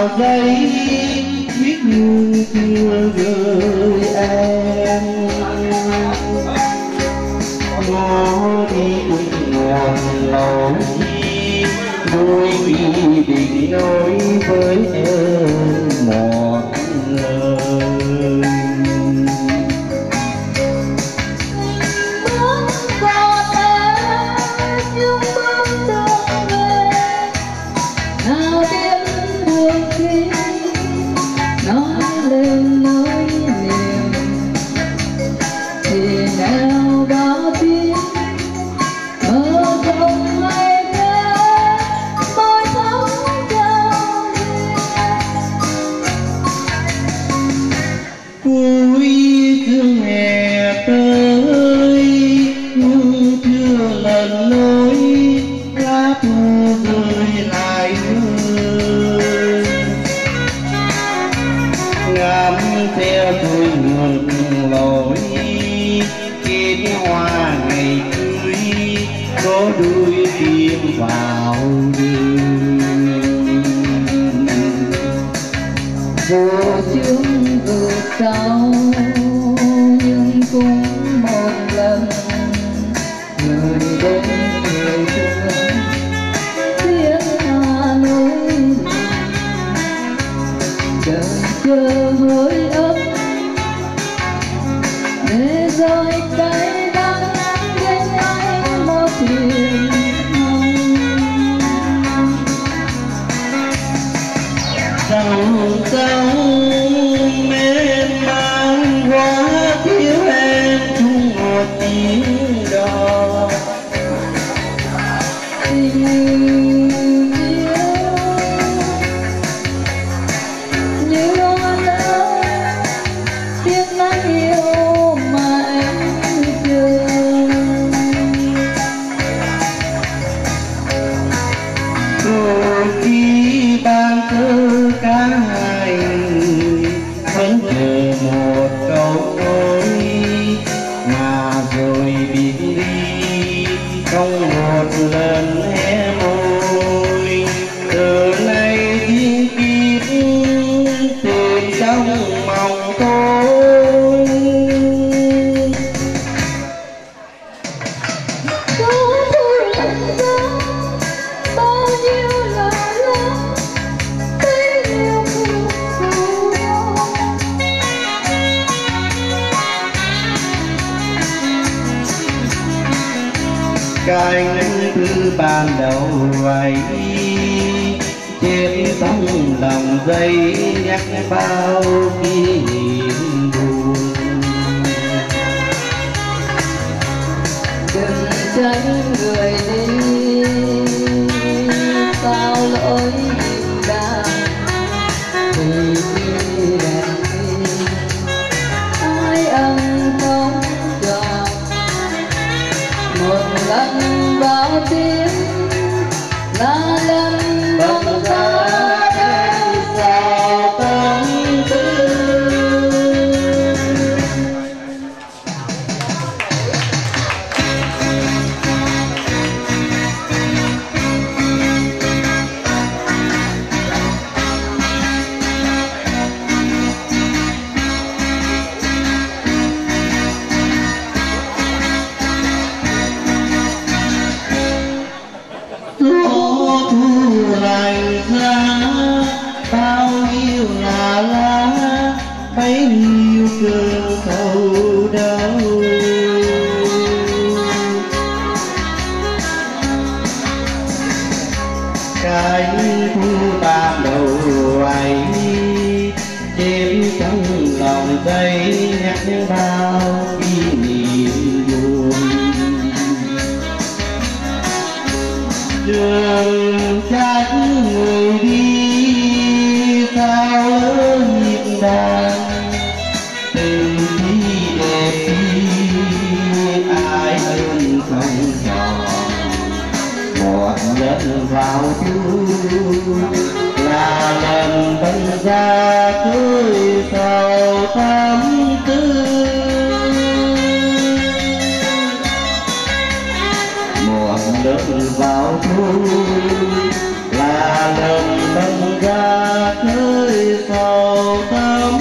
vào giấy viết như chưa gửi em. Ngó đi cùng ngọn lối đôi khi định nói với em một lời. Cuối thương hè tới mưa chưa lần lối lá thu rơi lại rơi. Ngắm theo tôi ngược lối kết hoa ngày cưới có đôi tim vào đường. Vô trước vừa sau nhưng cũng một lần người đến người thương tiếng Hà Nội chờ hơi ấm để rồi cay đắng đến anh một niềm hồng. Dòng mê mang quá thiếu em chung một tiếng đò. Tình yêu như hoa nở tiếng nắng yêu mà em chờ. Rồi khi ban thơ ca hành vẫn chờ một câu nói mà rồi biệt ly không một lần hé môi. Từ nay thiên kiếp tìm trong mong tôi. Bao nhiêu là lắm bấy nhiêu cánh thư ban đầu ấy trên tấm lòng giấy nhắc bao kỷ niệm buồn. Đừng tránh người đi sao lỗi im đàng thì đi đèn đi ai ăn không tròn một lần bao tiếng là lần bóng gió em sao tâm tư. Gió thu lạnh giá bao nhiêu là lá bấy nhiêu cơn sầu đau. Cánh thu ban đầu ấy đêm trong lòng giấy nhắc bao kỷ niệm buồn. Đừng trách người đi sao lỡ nhịp đàn tình khi đẹp đi ai ơn không tròn. Một lần vào chú là lần băng ra cưới sầu tâm tư. Một lần vào thu là là lần thân ra nơi sầu thơm